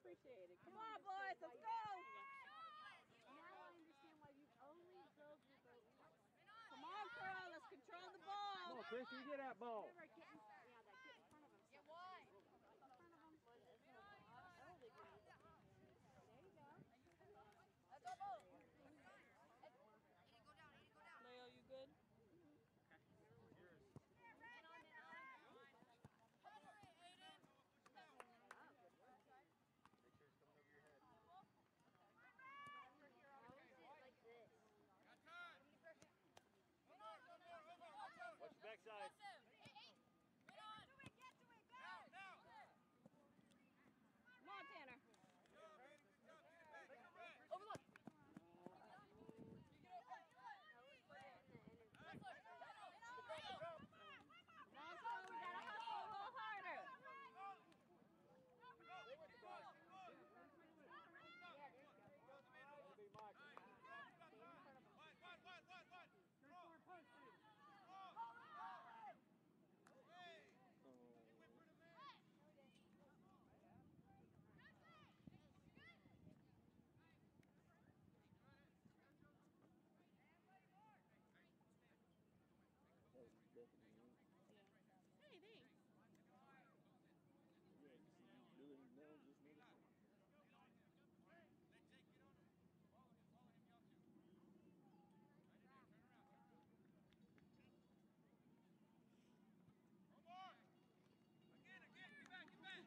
appreciate it. Come on, boys, let's go. Now I understand why you only drove your boat twice. Come on, Pearl, let's control the ball. Come on, Christy, you get that ball. Remember, get in front of him. Get wide. In front of him. There you go. Let's go, both. Aiden, go down. Aiden, go down. Leo, you good? Yours. Make sure it's coming over your head. How is it like this? Watch your backside. Come on, Tanner. Overlook. Come on, Pearl, we gotta hustle a little harder. That'll be Michael. Hey, thanks. Yeah, you see you doing it now, just move it. Let Jake get on him. Follow him, y'all too. Right in there, turn around. One more. Again, get back. Get back.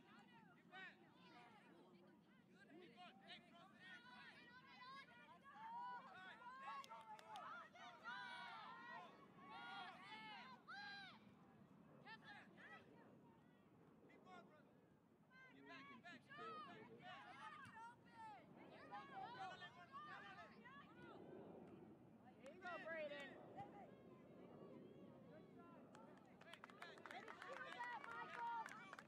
Keep going. Hey, cross the end. Keep going, brother. Get back. There you go, Braden. Ready to shoot that, Michael!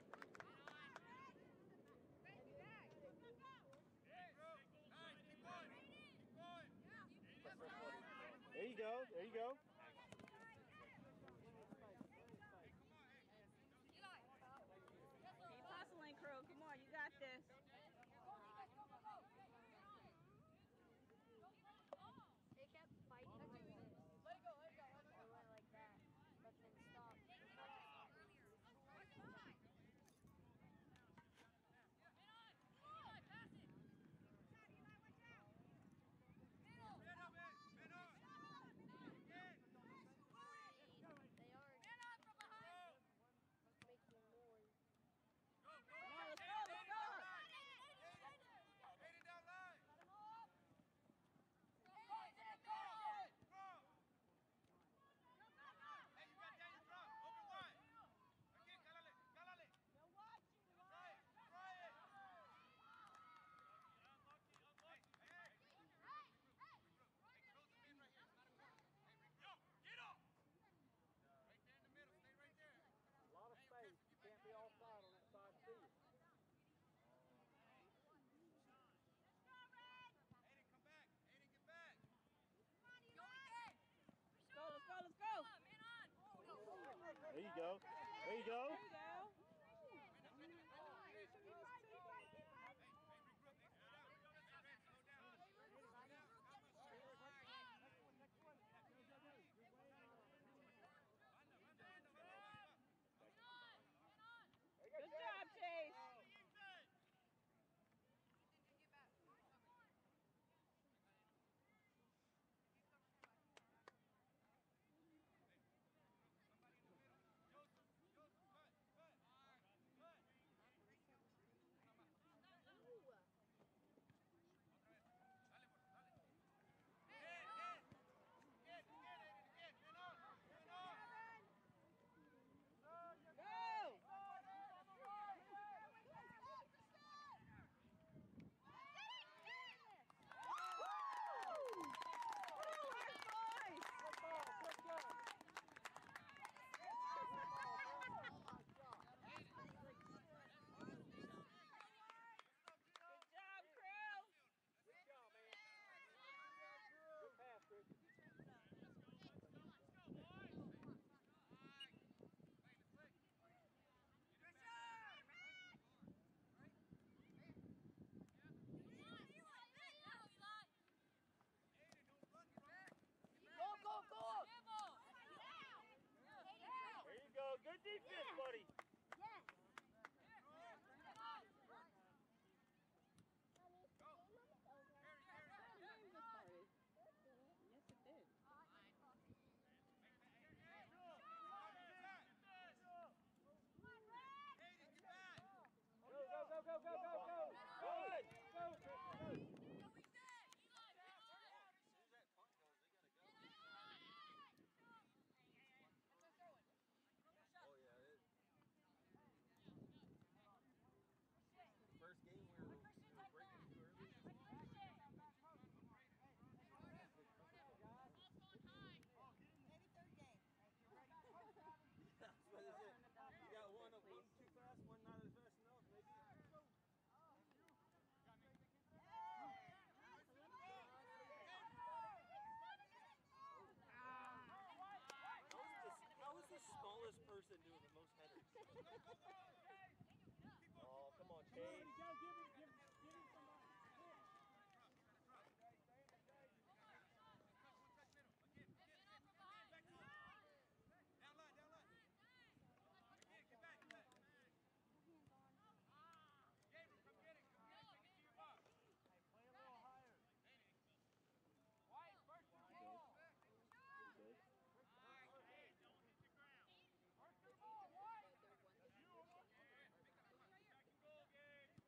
There you go. Keep hustling, crew. Come on, you got this. They kept fighting like this. Let it go. They went like that, but then stopped. They are making noise. Come on, let's go. Aiden down line. Hey, you got Daniel drop. Open wide. Again, cálale. Try it. Hey. Close the man right here. It's not a corner. Hey, yo, get up. Right there in the middle. Stay right there. A lot of space. You can't be offside on that side field. Aiden, come back. Aiden, get back. Let's go. There you go. Hey, regroup. Good job, Chase. Joseph, cut. person doing the most headers. Go, go, go, Chase! Keep on, Oh, come on, Come on, Chase. go, give him somebody. Chase, stay in there, Chase. One touch middle. Again, back to him. Down line, down line. Again, get back, get back. Gabriel, come get it, take it to your box. Hey, play a little higher. White, first through Good. ball. Good. First through ball, White. That's you, almost. Back and goal, Gabe.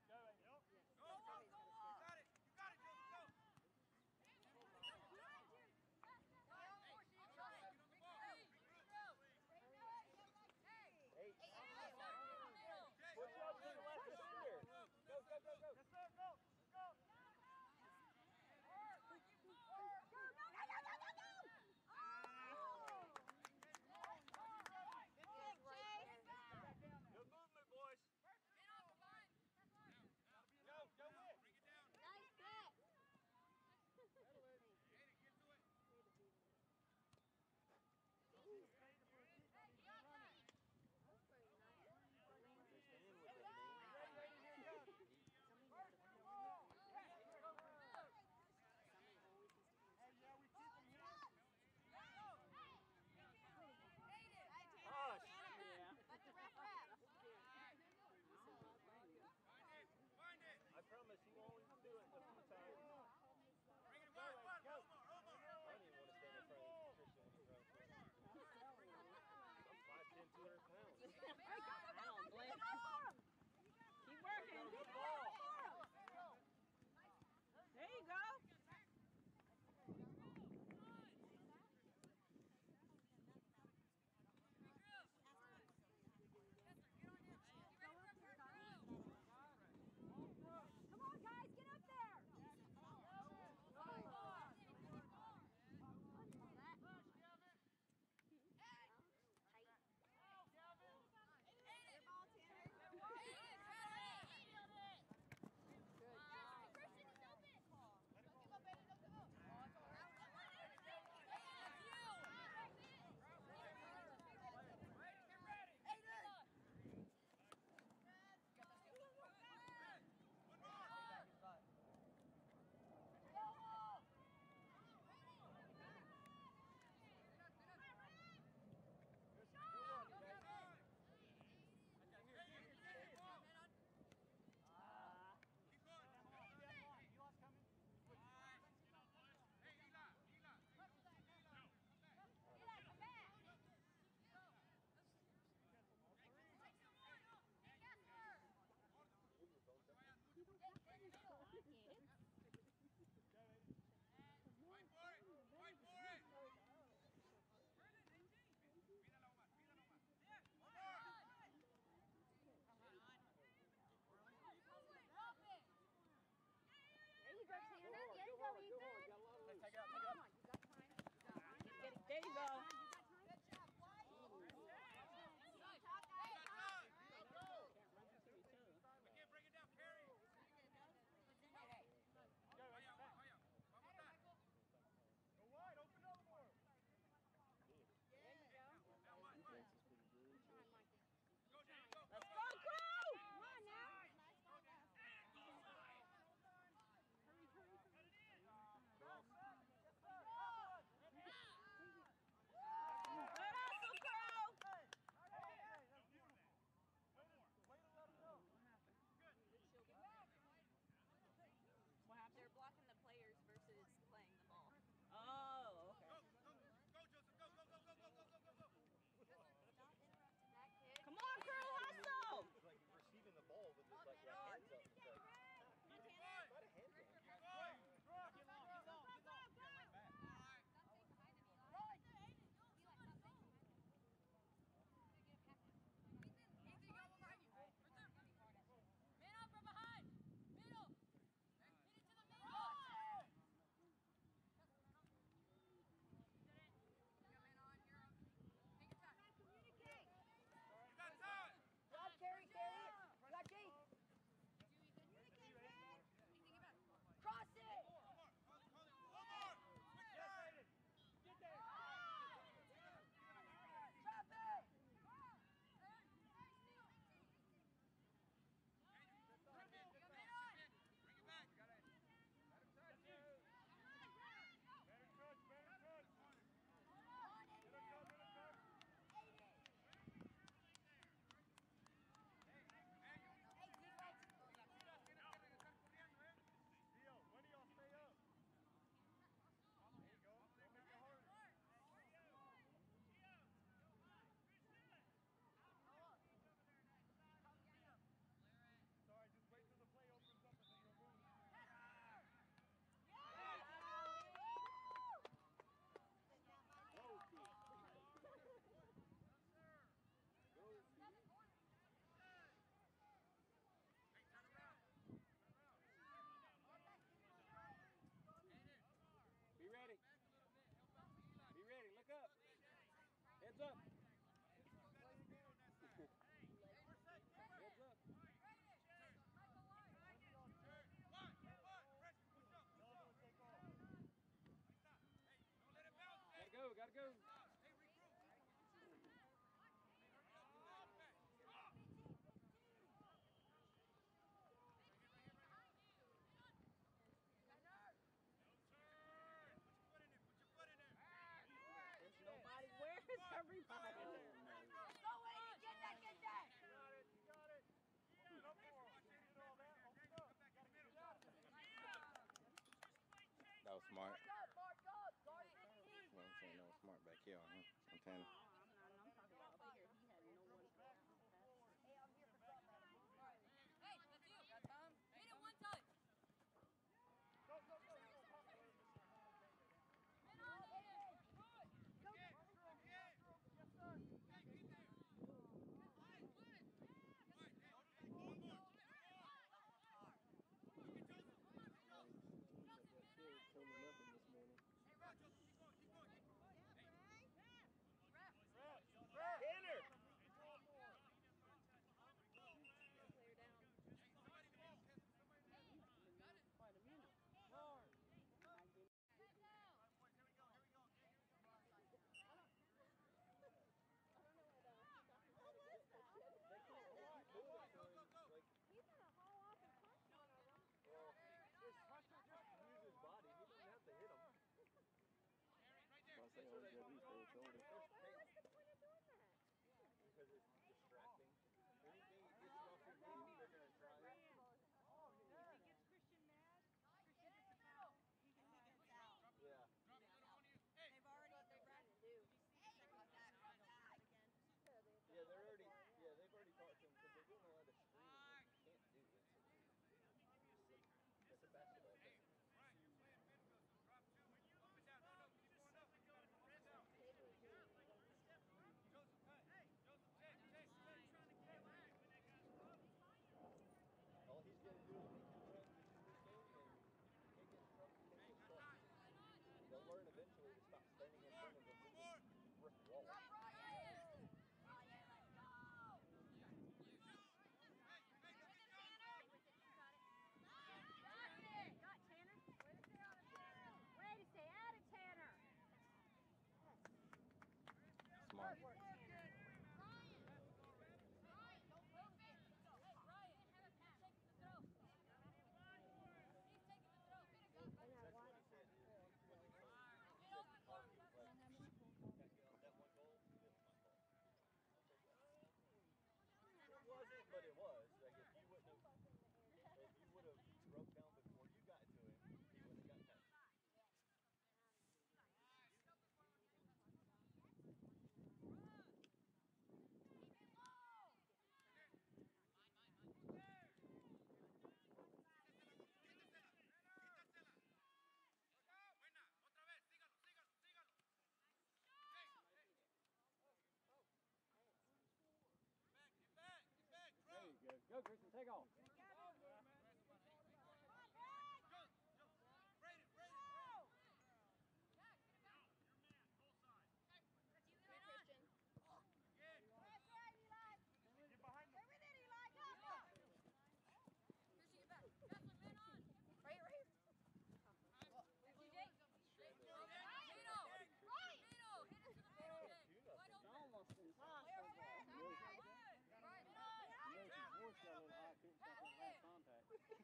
That's what they told me. What's the What's the point of doing that? because it's distracting. Anything that gets you off your game, they're going to try it. If he gets Christian mad, Christian gets a foul, he gets out. Yeah. They've already do. Yeah, they've already talked to him because they're doing a lot of screening that you can't do instantly. It's a basketball thing. Right, you're playing midfield, so drop two. Up and down. No, keep going up. Keep going. Rest out. Joseph, hey, Joseph, Chase. Trying to get back when that guy's running. All he's going to do is make 2 transitions this game and can't get in trouble. Can't get stuck. They'll learn eventually to stop standing in front of a moving brick wall. Got Tanner. Way to stay out of Tanner. Smart. Work, Tanner. That's what he said. When they told him, he said, Harvey was like, that one goal, it was my fault. It wasn't, but it was. Like if you would have broke down before you got to him, he wouldn't have got touched. Buena, otra vez, sígalo. Get back, There you go. Go, Christian, take off. Brayden. Get behind him. Almost impossible. His voice got a little high. Couldn't stop that last contact.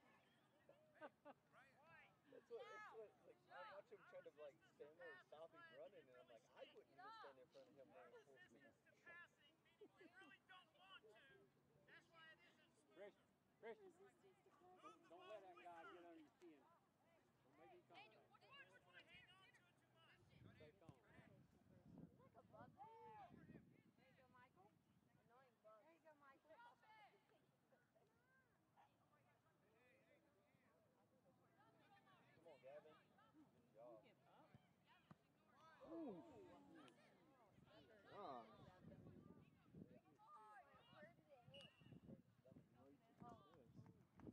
It's like I watch him try to like stand there and stop him running, and I'm like, I wouldn't even stand in front of him there full speed. Passing, meaning you really don't want to. That's why it isn't. Christian, don't let that guy get under your skin. Don't make any contact. You want to hang on to it too much. Stay calm. Look a bug there. There you go, Michael. Annoying bug. There you go, Michael. Come on, Gavin. Good job. Ooh. Ah. Where did it hit? Stomach. No, you took this.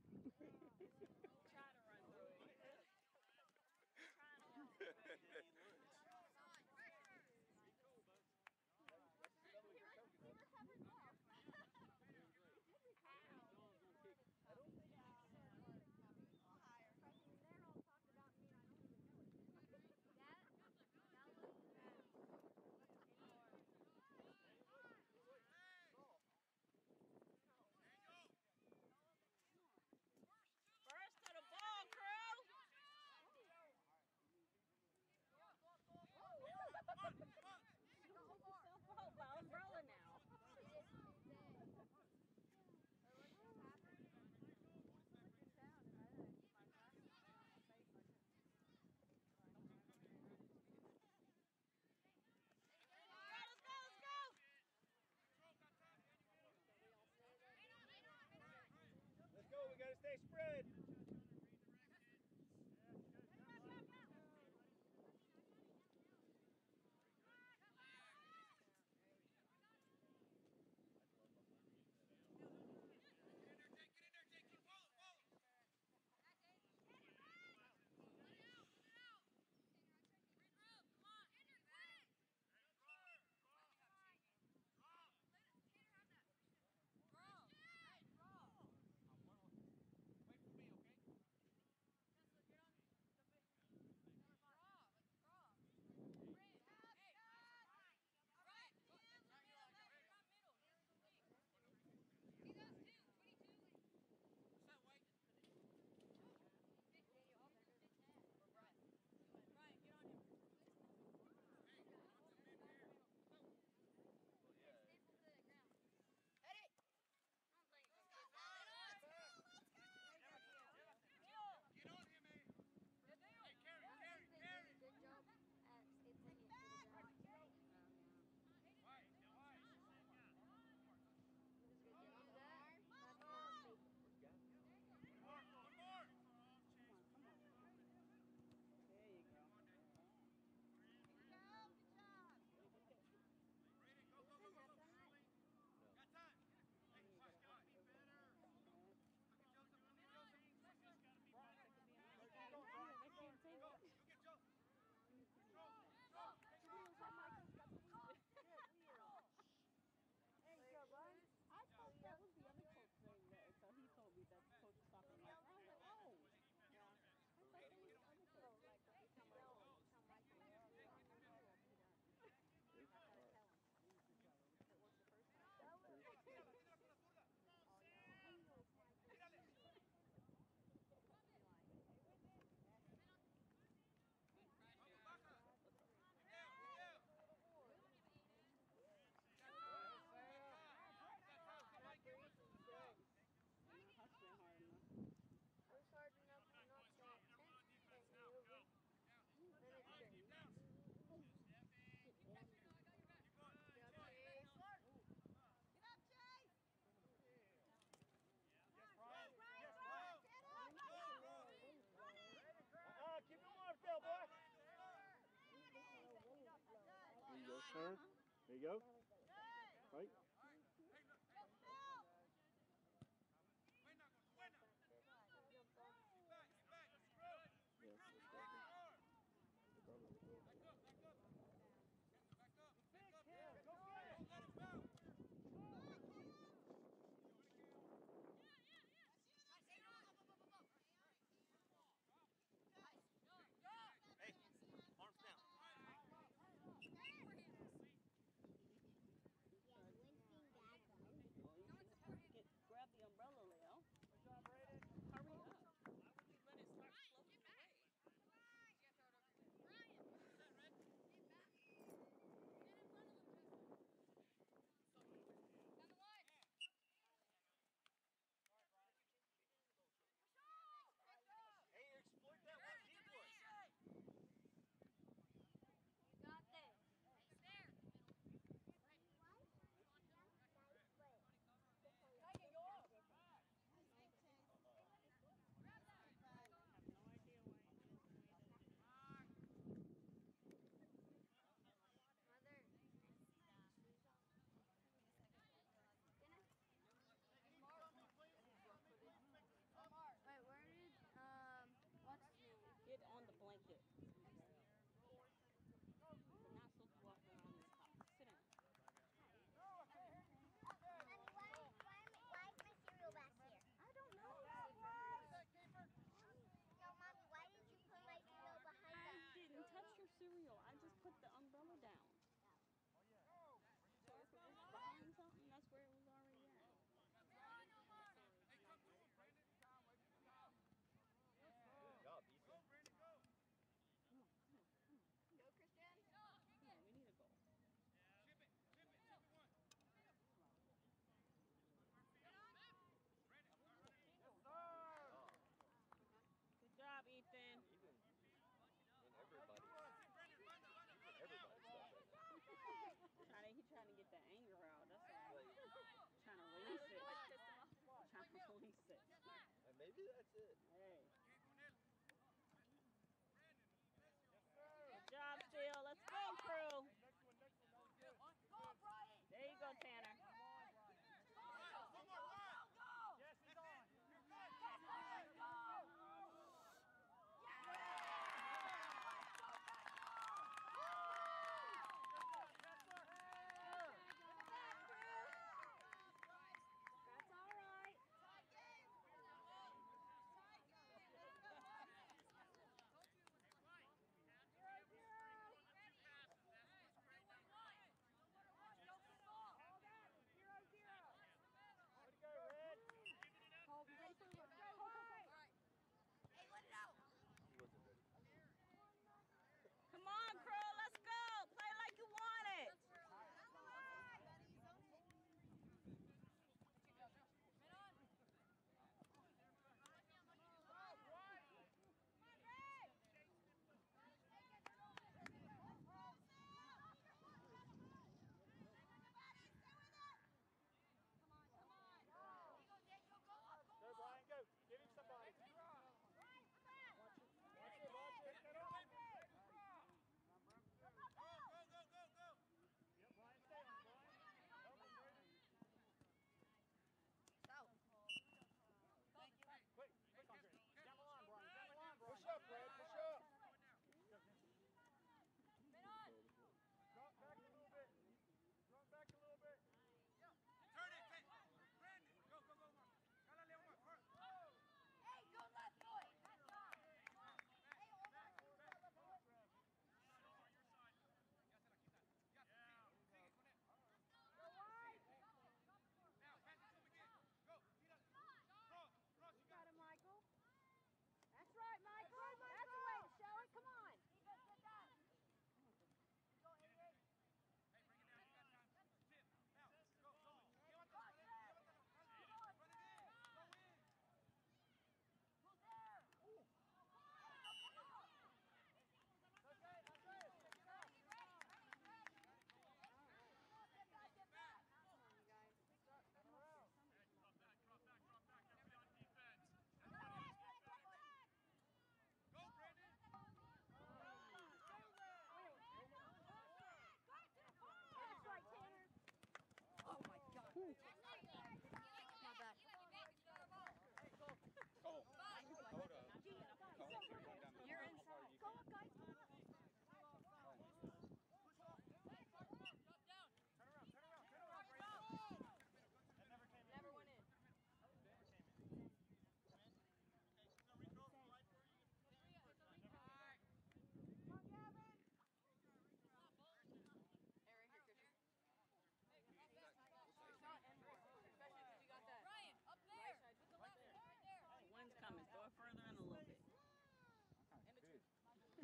Turn. There you go. Right. Yeah, Hey, arms down. Yeah,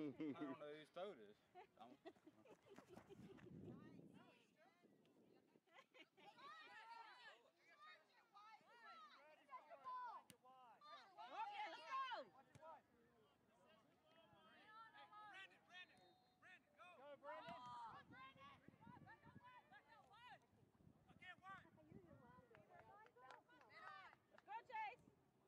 don't know whose throat it is. Go, Brandon. Let's go, Chase.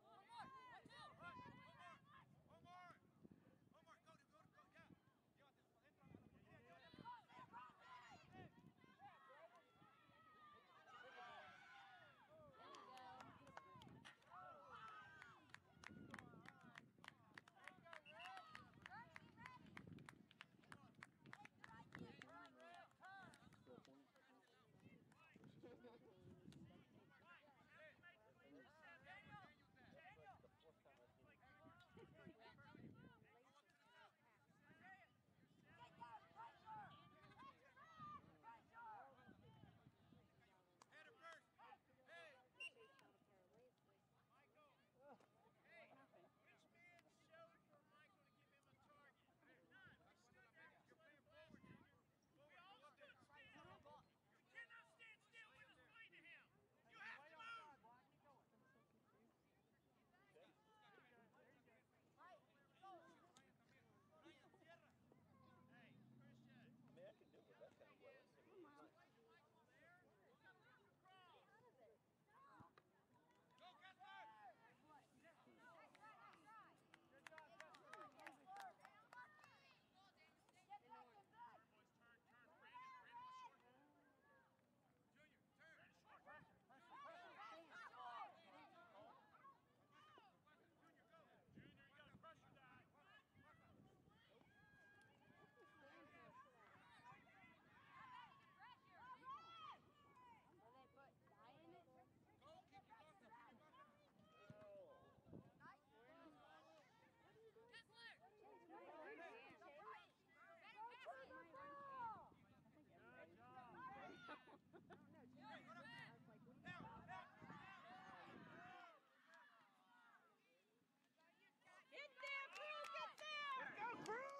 Get there, Crew! Get there! Let's go, Crew!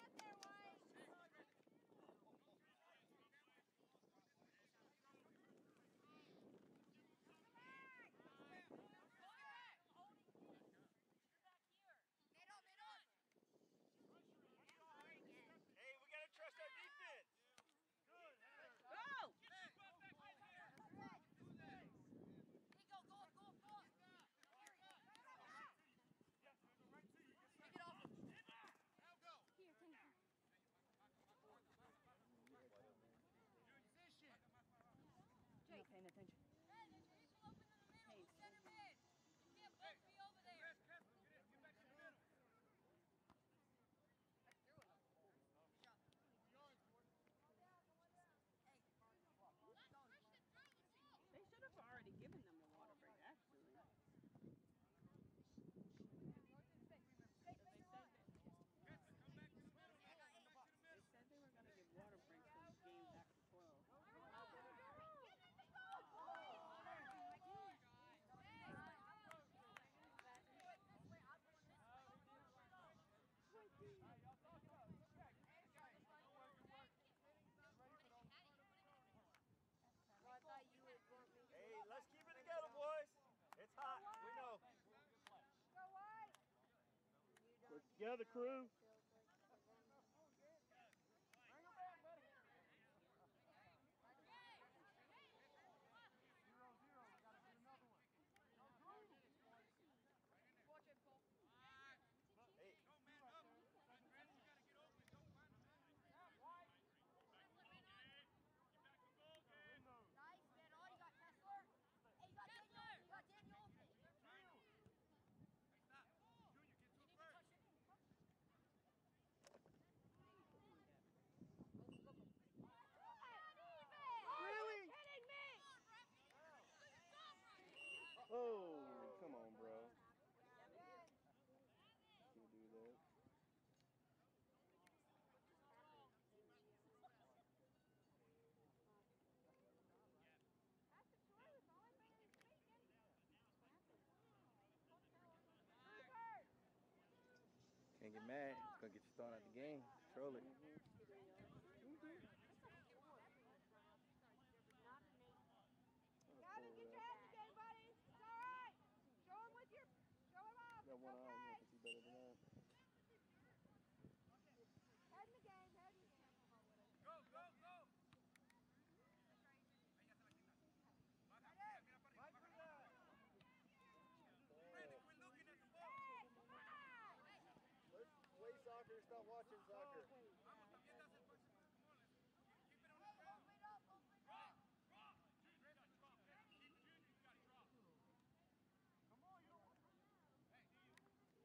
Hey, we gotta trust our defense. Good. Go! You're not paying attention. Hey. They should have already given them the water break, actually. They said they were going to give water breaks for the games after 12. Hey, let's keep it together, boys. It's hot. We know. Work together, Crew. Hey. Nice, man. Oh, you got Kessler. Hey, you got Daniel. You got Daniel. Junior, get to it first. Really? Oh, come on, bro. Can't do that. Can't get mad. gonna get you thrown out the game. Troll it. Not an 8. Gavin, get your head in the game, buddy. It's all right. Show him with your, show him off. Got It's one eye, you okay. think you better than that. Head in the game, head in the game. Go, go, go. Ahí ya se la quitas. Baja, mira, mira para arriba, baja. Brandon, quit looking at the ball. Hey, come on. Let's play soccer, stop watching soccer. Vamos, también das el pase. Come on, let's keep it on the ground. Drop, drop. Junior, you gotta drop. Junior, you gotta drop. Come on, you don't want to. Hey,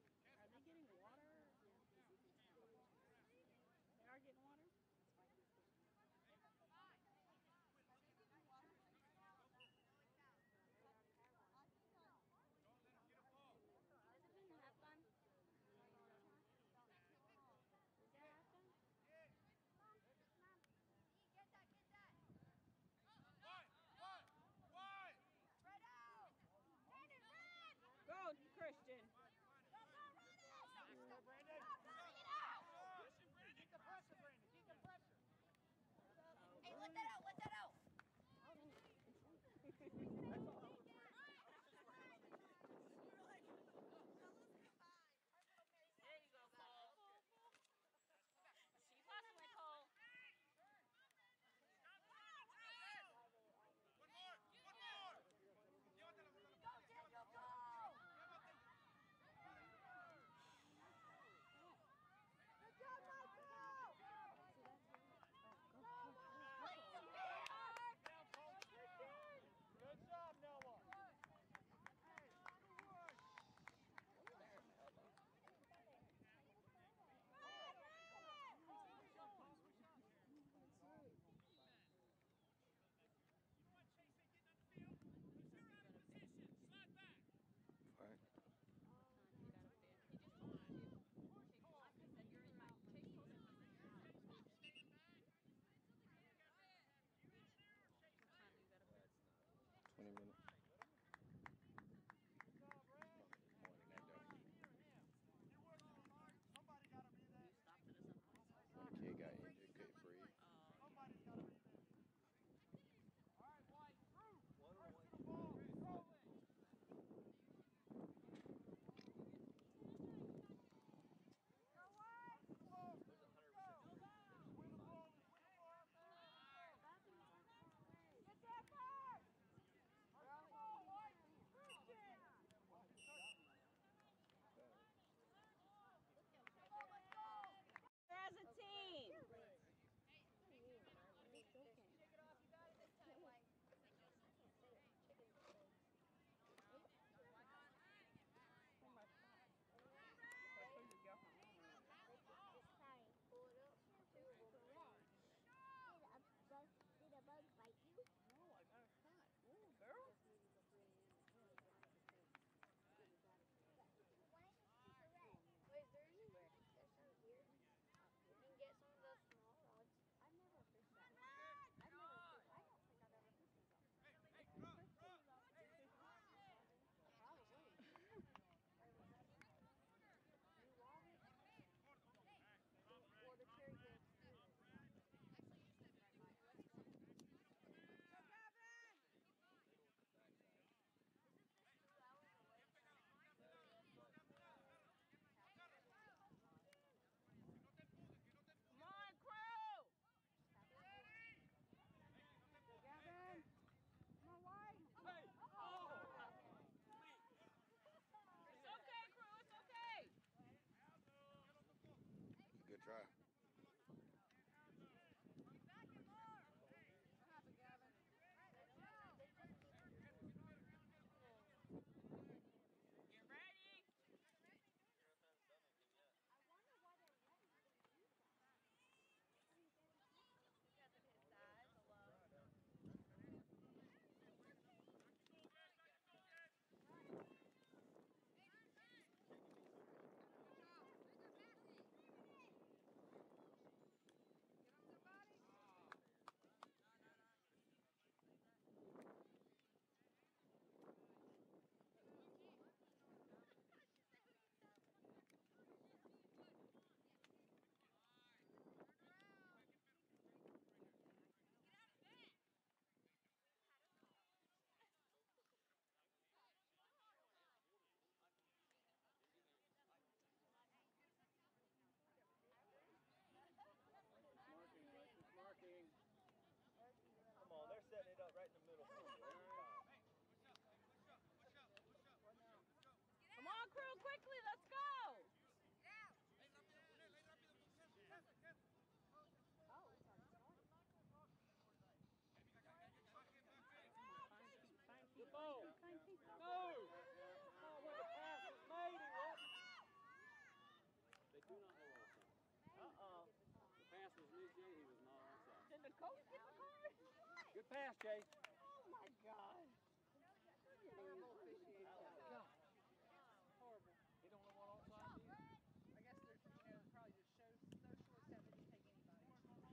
Do not know offside. Uh-oh. The pass was initiated. He was not onside. Did the coach get the card? Good pass, Jay. Oh, my God. Horrible officiating. Horrible. He don't know what offside is. I guess there's, probably just shows socialists that they just take anybody.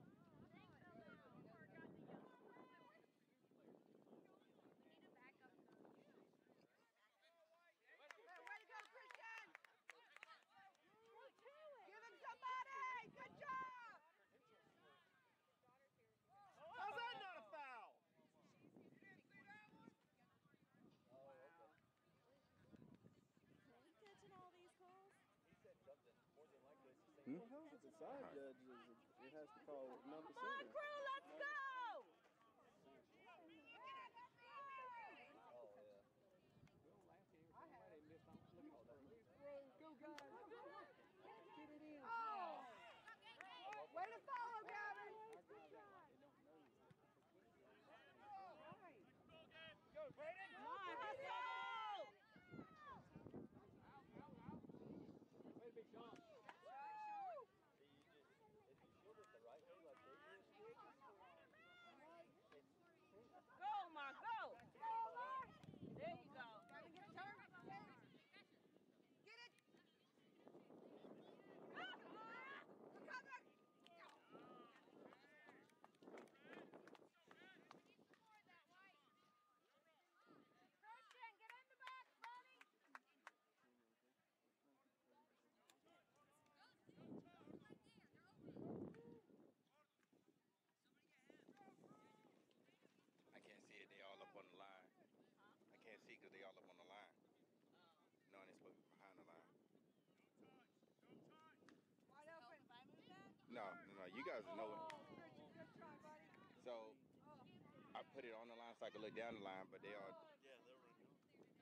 Way to go, Christian! Give him somebody! Good job! How's that not a foul? Oh, okay. Catching all these calls? He said something. More than likely it's the same. What hell is the side judge? It has to call number Come on, 7. crew, let's go! Oh, yeah. Well, last year, they missed on looking for it. Go, guys! Get it in. Oh! Way to follow, Gavin! Our guys act like they don't know. Go, Brady! Come on, hustle! Way to be Sean. See, if you shield it the right way like they did, Go, Mark, go! There you go. Gavin, get a turn. Get it! We're coming! Christian, get in the back, buddy! I can't see it. They all up on the line. I can't see because they all up on the line. No, they're supposed to be behind the line. Wide open. If I move that? No. You guys know it. Christian, good try, buddy. So I put it on the line so I could look down the line, but they all. yeah, they'll run you.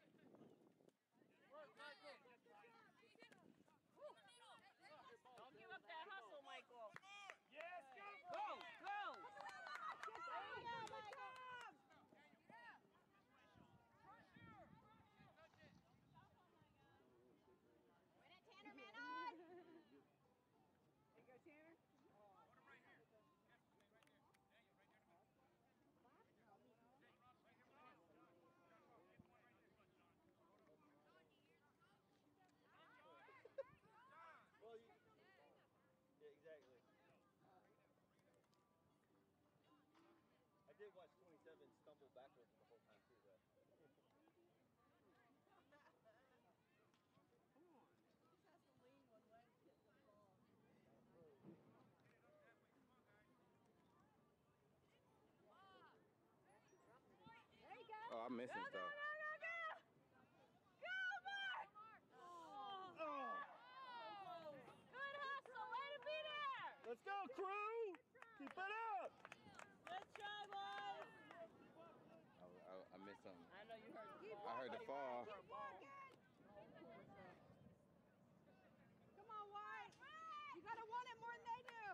Don't give up that hustle, Michael. Yes, go! Go, go! Get down now, Michael! Win it, Tanner, man on! There you go, Tanner. Well, yeah, exactly. I did watch 27 stumble backwards the whole time too, though. There you go. Oh, I'm missing stuff. Go, Mark! Good hustle, way to be there! Let's go, crew! Keep it up! Good try, boys! I missed something. I know you heard the ball. I heard the fall. Keep walking! Come on, White! You gotta want it more than they do!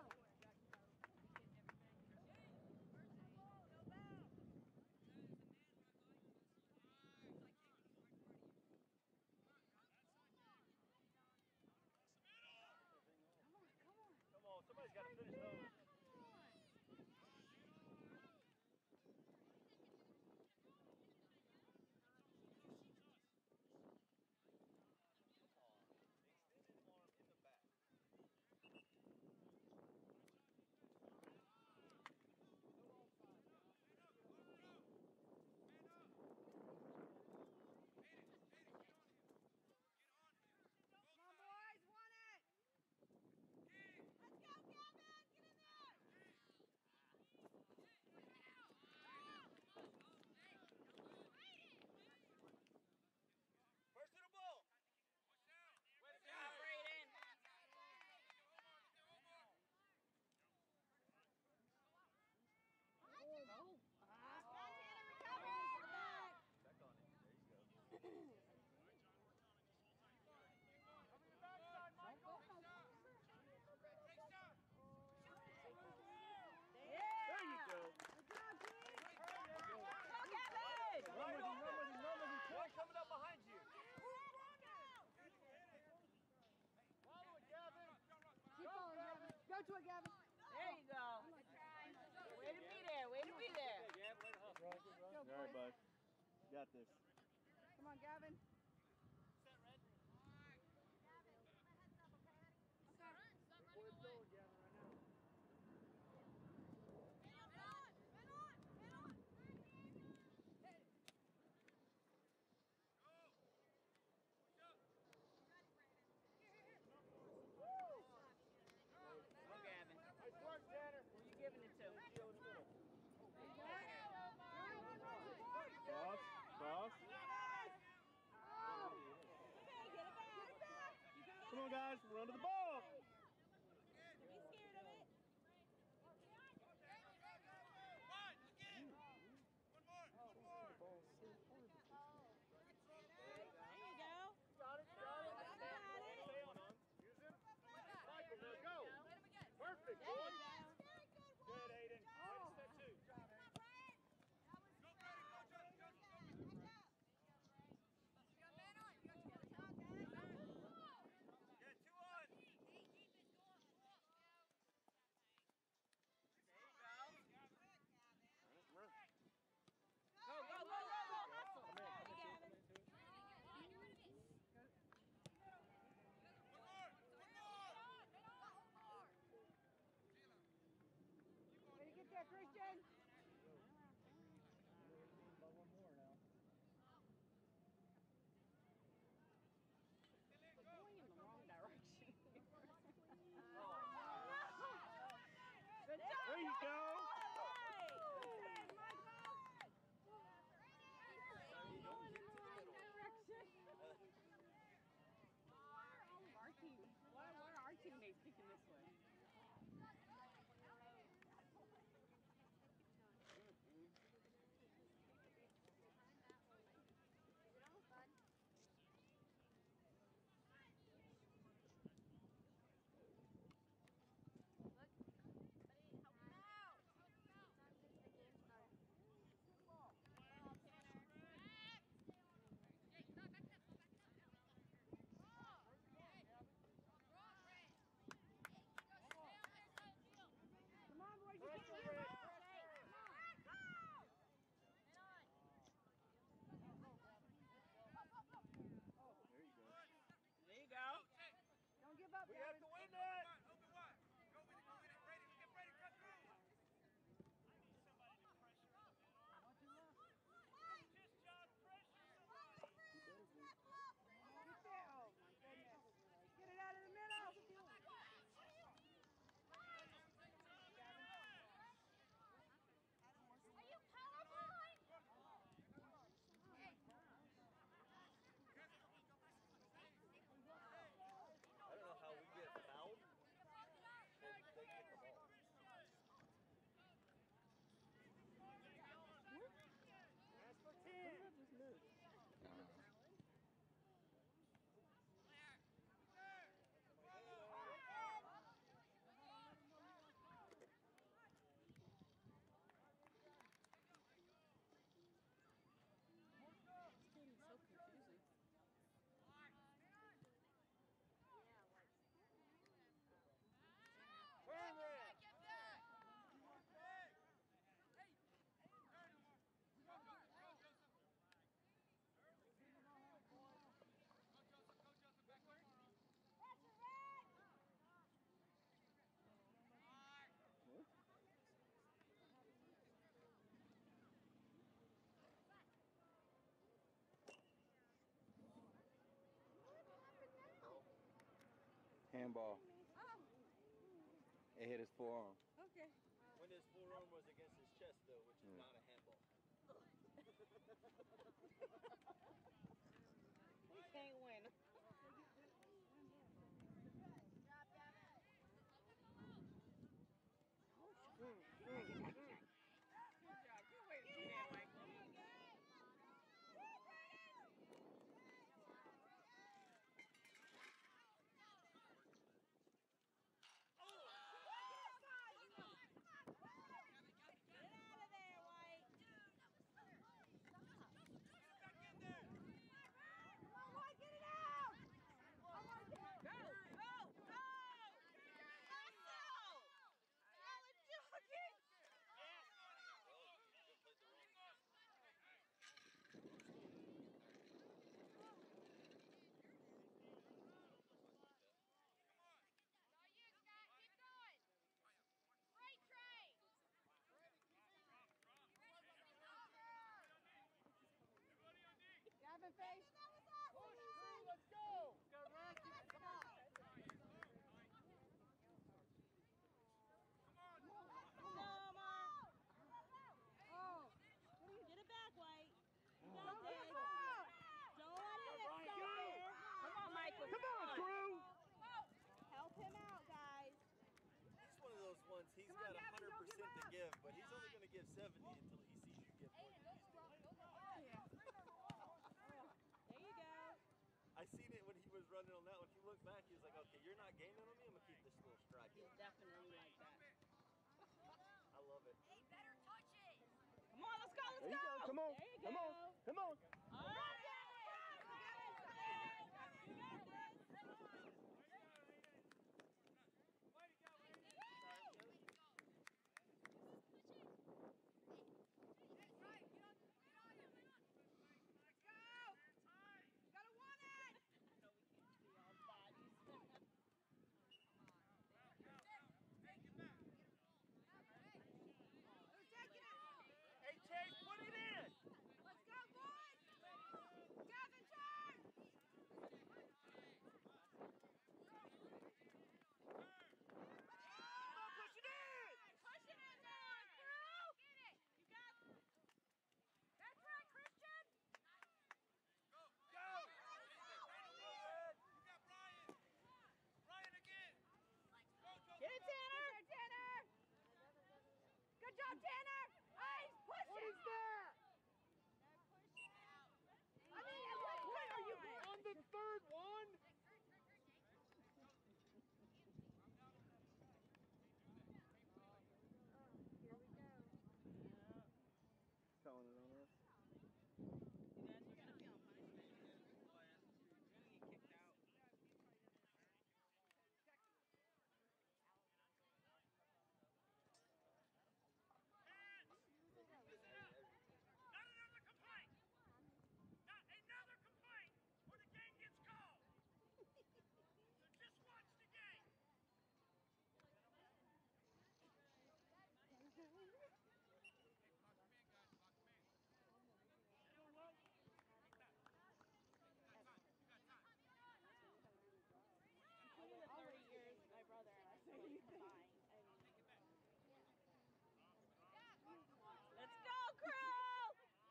Got this. Come on, Gavin. Set, Red. Where it's going, Gavin, right now. Go, Gavin. Nice work, Tanner. Who you giving it to? Cross. Cross. Come on, guys. Run to the ball. Be scared of it. One, again. One more. There you go. Got it. Use him. Michael, now go. Perfect, boy. Good, Aiden. Step two. Go, Brady. Go, Joseph. Go. Yeah, 2 on. Run. Go. Hustle. One more. Way to get there, Christian. By one more now. Going in the wrong direction. Good job. There you go. Going in the wrong direction. Why are our teammates picking this way? Come on, boys. You can't give up. There you go. Don't give up, We have Gavin. to win that. Open wide. Go with it. Brady, get Brady, cut through. Just John, pressure somebody. Get there. Oh, my goodness. Get it out of the middle. Are you colorblind? I don't know how we get fouled. They get the ball. That's for 10. Just missed. It's getting so confusing. Turn it. Handball. Oh, It hit his forearm. okay. When his forearm was against his chest, though, which is not a handball. We can't win. Good job. Good way to do that, Michael. Get out of there, White. face. Push, Drew, let's go! Go, Rick. Come on. Come on, Mark. Oh. Get it back, White. You got Don't this. get caught. Don't let it Ryan, get go! there. Come on, Michael. Come on, Drew! Help him out, guys. He's one of those ones, he's got 100% to give, but he's only going to give 70 until he sees you give more than he's doing. There you go. I seen it when he was running on that one. He looked back, he was like, okay, you're not gaining on me, I'm going to keep this little strike. He's definitely like that. I love it. Hey, better touch it. Come on, let's go, let's There you go, come on, There you come go. on, come on. All right. You got this. Hey, Chase, put it in! Let's go, boys! Gavin, turn! Come on, push it in! Push it in there, Drew! Get it! You got it! That's right, Christian! Go! You got Brian. Brian again. Go, Joe. Get it, Tanner. Good there, Tanner! Good job, Tanner! Ice, push What it! is that? I mean, at what point are you On the third one? Calling it on us. You guys are gonna be on punishment. You're gonna get kicked out. Not another complaint! Not another complaint! Or the game gets called! So just watch the game! Including the 30 years, my brother and I split combined. Let's go, crew!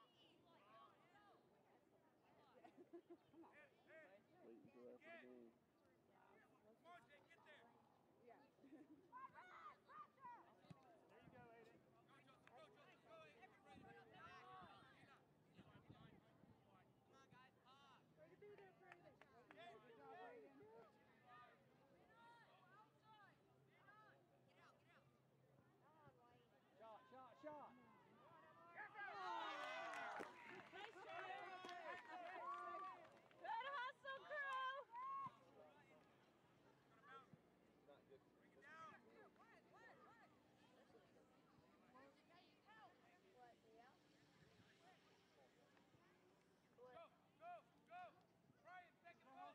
Wait until after the game. Come on, Jake, get there. There you go, Aiden. Go, Joseph. Go, Joseph. Go, Aiden. Get ready to go back. Come on, guys. Pop. Way to be there, Brayden. Hey, Good job, Brayden. Shot. Nice try. Good hustle, crew! Not good. Bring it down. Go. Brian, second ball.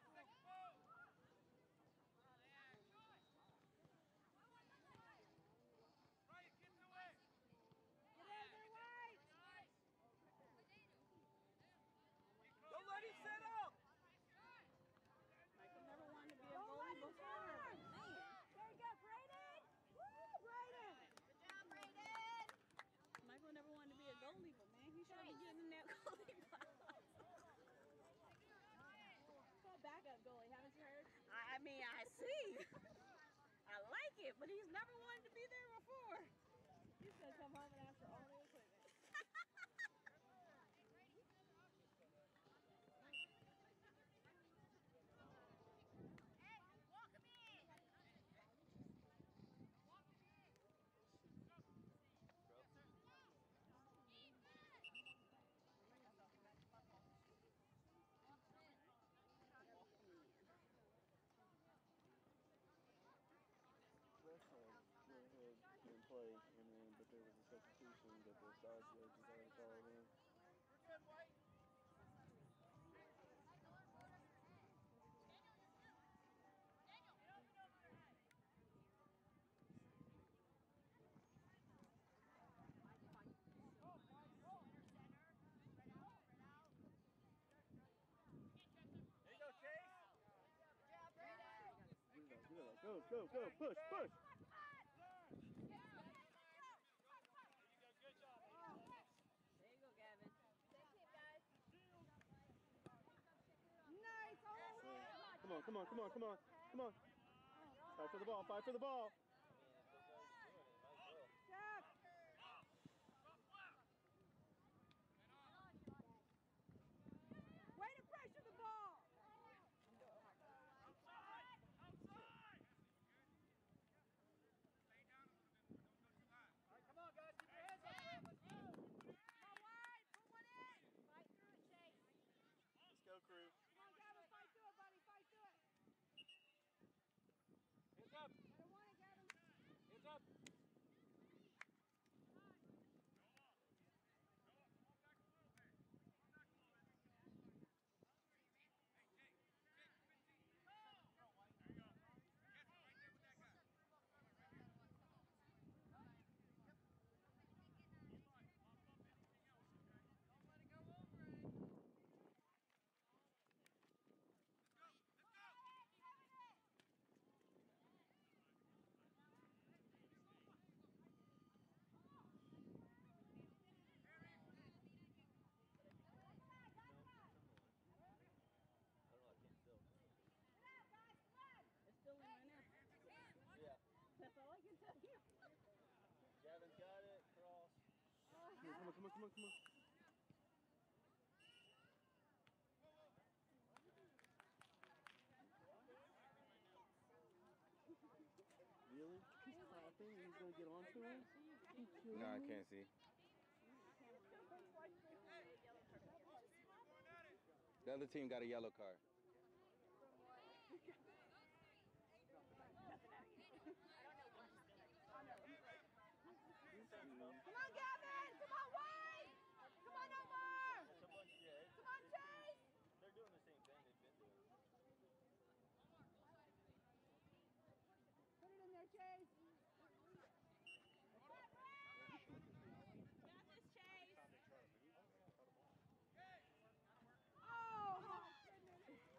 Brian, get in the way. Don't let him set up! Michael never wanted to be a goalie before. There you go, Brayden! Woo, Brayden! Good job, Brayden! Michael never wanted to be a goalie, but man, he should be getting in that goalie class. Call backup goalie, haven't you heard? I mean, I see. I like it, but he's never wanted to be there before. He's gonna come home and ask for all the equipment. Hey, walk him in! West Side went ahead and played, and then but there was a substitution that the SASL Red Vipers called in. We're good, White. Go, go, push, push. Good job. There you go, Gavin. Same team, guys. Nice. Oh, Come on, come on, come on, come on, come on. Fight for the ball, fight for the ball. Jack. Way to pressure the ball. Outside! Outside! Stay down a little bit more. Don't go too high. All right, come on, guys. Keep your hands up. Let's go. Come wide. Put one in. Fight through it, Chase. Let's go, crew. Come on, Gavin. Fight through it, buddy. Fight through it. Hands up. I don't want it, Gavin. Hands up. Yeah. That's all I can tell you. Gavin's got it. Cross. Come on, come on, come on, come on. Really? He's clapping and he's going to get onto him? No, I can't see. The other team got a yellow card. Come on, Gavin! Come on, wide! Come on, Omar! Come on, Chase! They're doing the same thing they've been doing. Put it in there, Chase. Got this, Chase. Oh, goodness.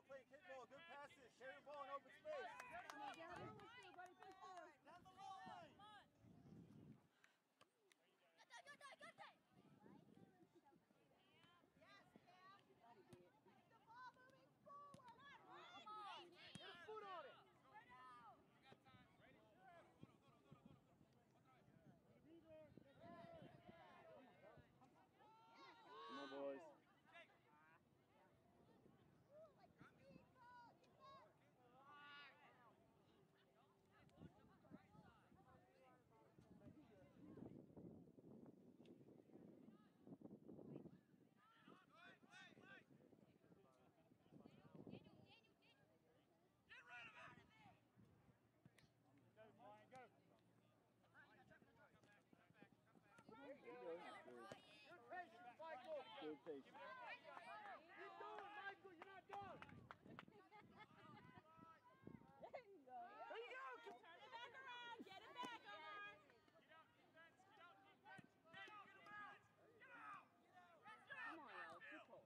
play kickball. Good passes. Share the ball in open space. Come on, Gavin. Push through, buddy. Push through. Down the line. Get a foot on it. Come on, boys. There you go. Good patience, Michael. Good patience. Keep going, Michael. You're not done. There you go. There you go. Turn it back around. Get it back, Omar. Come on, y'all. Good pull.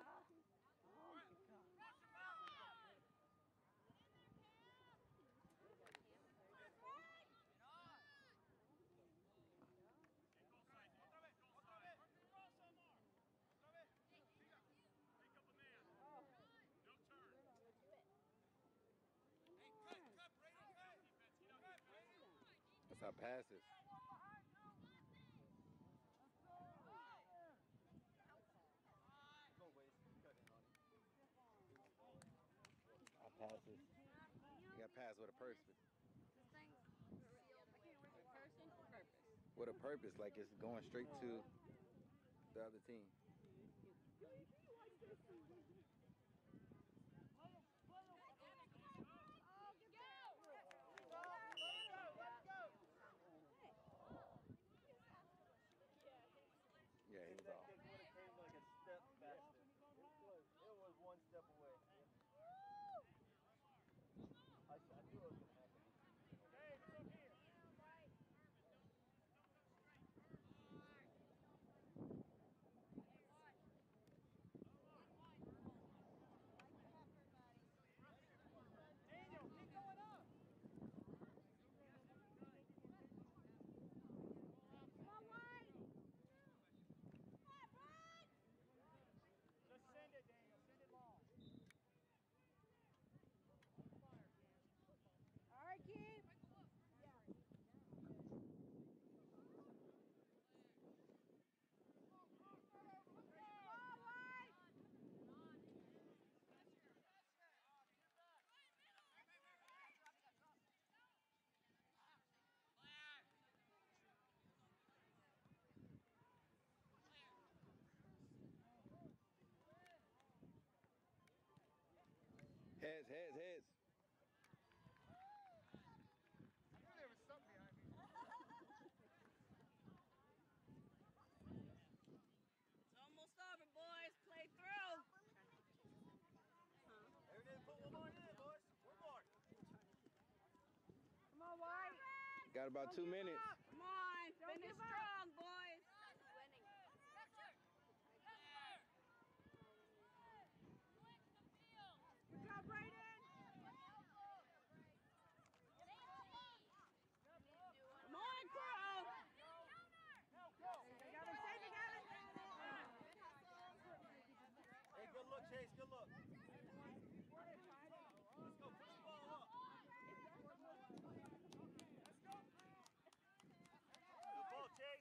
That's how passes. Go waste. Cut in on him. How passes. You got pass with a purpose. Person, purpose. With a purpose, like it's going straight to the other team. Yeah, he was off. Kick would have came like a step faster. It was one step away. I knew it was going to happen. Dave, it's up here. Daniel, keep going up. Come on, White. Just send it, Daniel. Send it long. All right, keep. Heads, heads, heads. I knew there was something behind me. It's almost over, boys. Play through. There it is. Put one more in, boys. One more. Come on, White. Got about 2 minutes. Come on. Don't Finish give up. strong, boys. Good job, Brayden. Come on, Crow. Got him, save it, got him. Hey, good look, Chase. Good look. Let's go. Push the ball up. Good ball, Chase.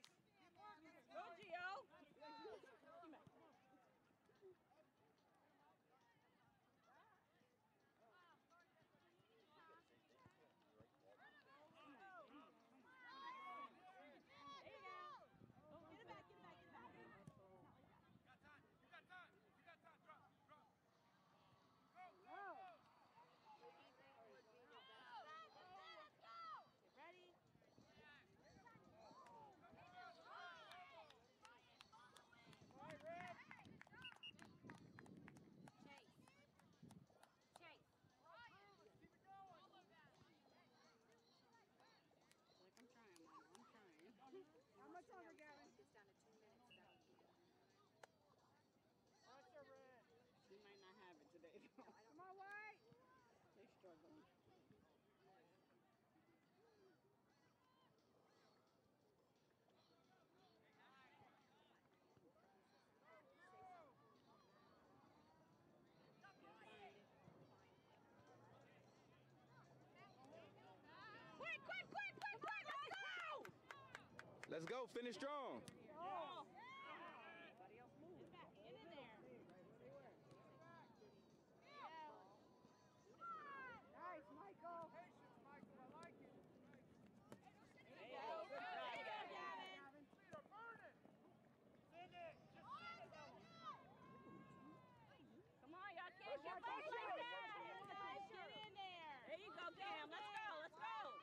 Let's go. Finish strong. Oh. Get in there. Nice, Michael. Patience, Michael. I like it. There you go. Good job, Gavin. Burn it. Send it. Just send it. Come on, y'all can't shoot both like that. Get in there. There you go, Cam. Let's go. Let's go.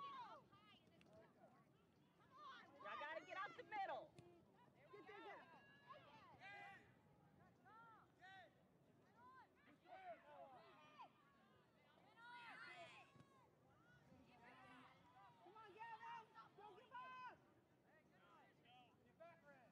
Y'all got to get out the middle. Get there, come on, Gavin! Don't give up! Get back, Red!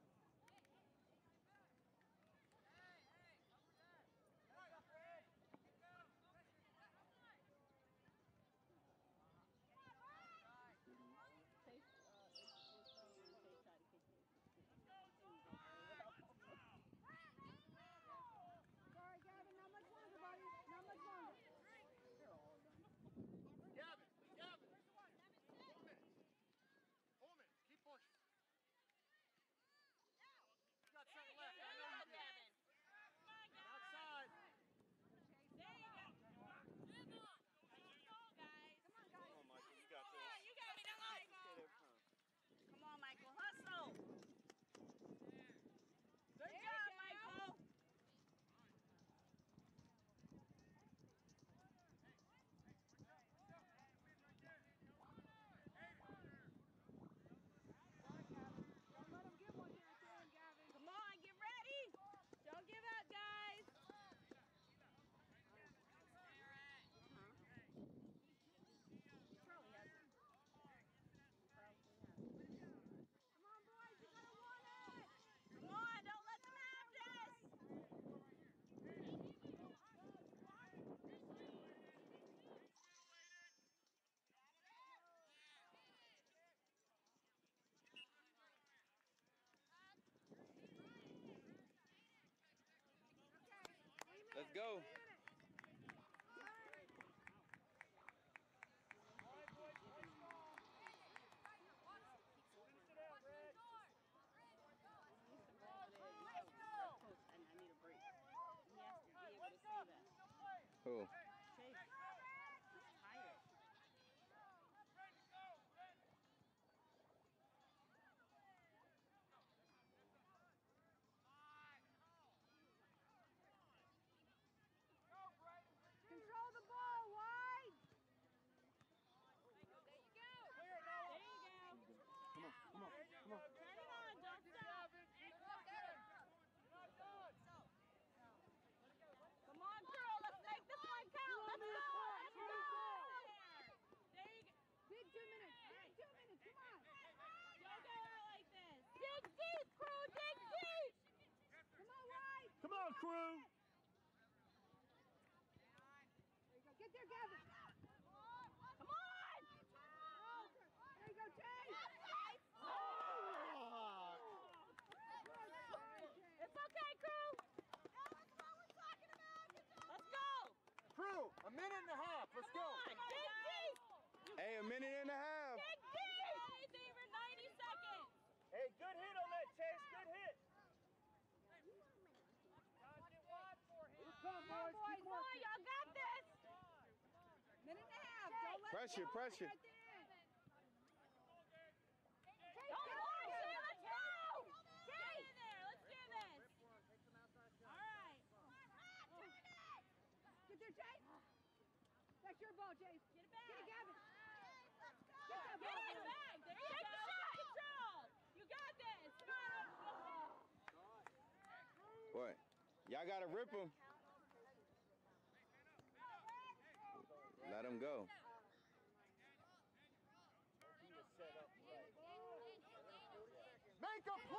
Sorry, Gavin, not much longer, buddy. Not much longer. Gavin! 4 minutes. 4 minutes. Keep pushing. You got some left. I know you do. Gavin. Outside. There you go. Let's go, guys. Come on, guys. Come on, Michael. You got Come this. on, you got it, Michael. Come on, Michael. Hustle. Good job, Michael. Don't let him get one here at the end, Gavin. Come on, get ready. Don't give up, guys. Probably has it. Come on, boys, you gotta want it! Come on, don't let them have this. Let's go. I need a break. He has to be able to say that. Who? Chase. He's tired. Control the ball, wide! There you go. There you go. Come on. Turn it on. Don't stop. Come on, girl. Let's make this one count. Let's go. Let's go. There you go. Big 2 minutes. Big 2 minutes. Come on. Don't go out like this. Dig deep, crew. Dig deep. Come on, wide. Come on, crew. There you go. Get there, Gavin. Come on. Oh, there you go, Chase. Oh! It's okay, crew. Let's go. Crew, a minute and a half. Let's Come on. Dig deep. Hey, a minute and a half. Dig deep. It's even 90 seconds. Hey, good hit on that, Chase. Good hit. Come on, boys. Come on, y'all got this. Minute and a half. Don't let Pressure, it go. pressure. Right there. Don't watch it. Let's go. Get in there. Let's do this. All right. Get there, Chase. That's your ball, Chase. Get it back. Get it, Gavin. Get it back. There you go. Take control. You got this. Come on. What? Y'all got to rip him. Let him go. Make a play!